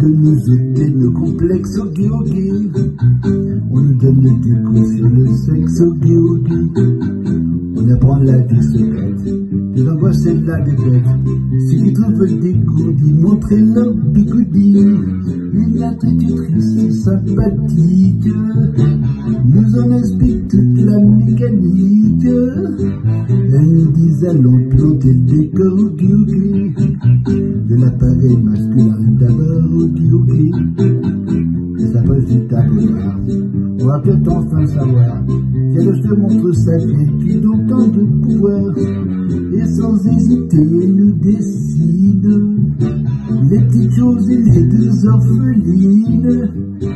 que nous ôter nos complexes au gué. On nous donne des coups sur le sexe au gué. On apprend la vie secrète, des angoisses et de la bébête. Ceux qui trouvent des gourdis, montrer leur bigoudi. Une institutrice sympathique nous en explique toute la mécanique. Elle nous dit allons planter le décor au gué. De l'appareil masculin d'abord au gué. Et ça passe du tableau. On va peut-être enfin savoir si elle se montre sacrée, qui donc tant de pouvoir, et sans hésiter nous décide les petites choses et les deux orphelines.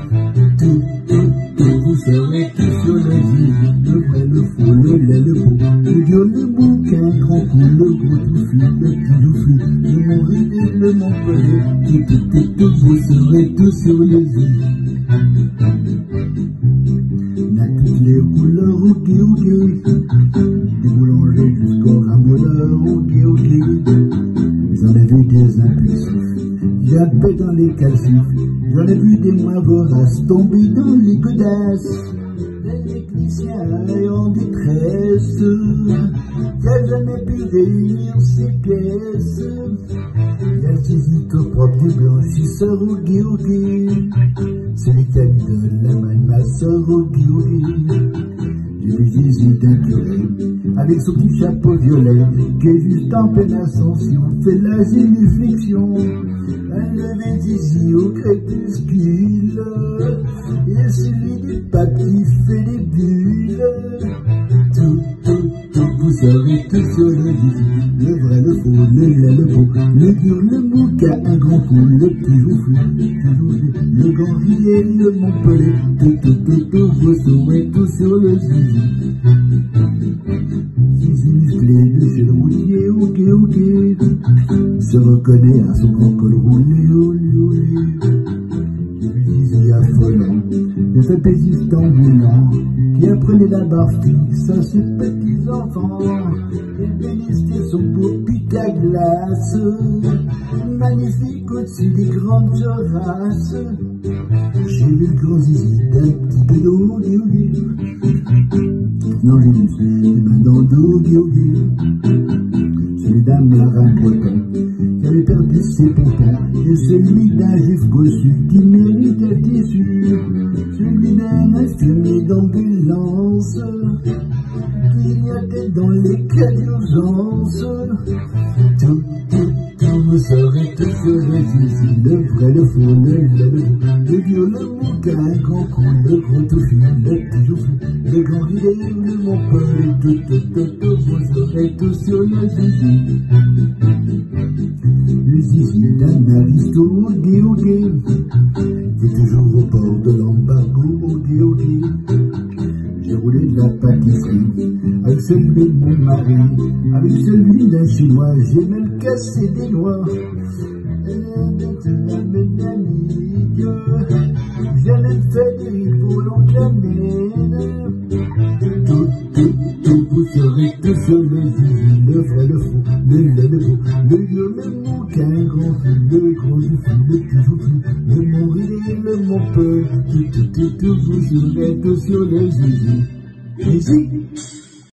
Tout, vous saurez tout sur la vie, le vrai, le faux, le lait, le beau, le dur, le bouquin, grand coup, le gros touffu, le petit touffu, le mon ridé, le mon pelé, tout, vous saurez tout sur les vies. On a toutes les couleurs au gué, du boulanger jusqu'au ramoneur au gué. J'en ai vu des impulsifs, jappés dans les calcifs, j'en ai vu des moins voraces tomber dans les godasses, des techniciens en détresse, qui a jamais pu réunir ses pièces. Il y a le sisito propre du blanchisseur au gué, celui qui a mis de la main de ma soeur au gué. J'ai vu Jésus d'un curé, avec son petit chapeau violet, qui est juste en pleine ascension, fait la génuflexion. Un lever de zizi au crépuscule, et celui du pape qui fait les bulles. Tout, vous saurez tout sur le zizi, le vrai, le faux, le lait, le beau, le dur, le mou, qui a un grand coup, le petit joufflu, le grand rillet, le montpellier. Tout, vous saurez tout sur le zizi. Zizi musclé de chez le roulier, au gué, se reconnaît à son grand col roulé, olé. J'ai vu Zizi affolant, de ce persistant voulant, qui apprenait la barre fixe à ses petits enfants. Elle bénistait son beau pic à glace, magnifique au-dessus des grandes terrasses. J'ai vu le grand Zizi d'un petit peu d'eau, non, j'ai vu les mains dans le dos, celui d'un marin breton qui avait perdu ses pompons, et celui d'un juif bossu qui mérite d'être issu, celui d'un infirmier d'ambulance qui grignotait dans les cas d'urgence. Tout, vous saurez tout sur le zizi, le vrai, le faux, le lait, le dur, le mouquin, un grand coup, le gros touffu, le petit joufflu, le grand ridé, le montpellier. Tout, vous saurez tout sur le zizi. Le zizi d'un aristo au gué, qui est toujours au bord de l'embargo au gué. J'ai roulé de la pâtisserie avec celui de mon mari, avec celui d'un chinois, j'ai même cassé des doigts. J'allais Frédéric pour l'oncle Amène. Tout, vous saurez tout sur le zizi, le vrai, le faux, le lait, le beau, le dur, le mouquin, grand fou, le gros joufflu, le petit joufflu, le mon ridé, le mon peu. Tout, vous saurez tout sur le zizi. Zizi.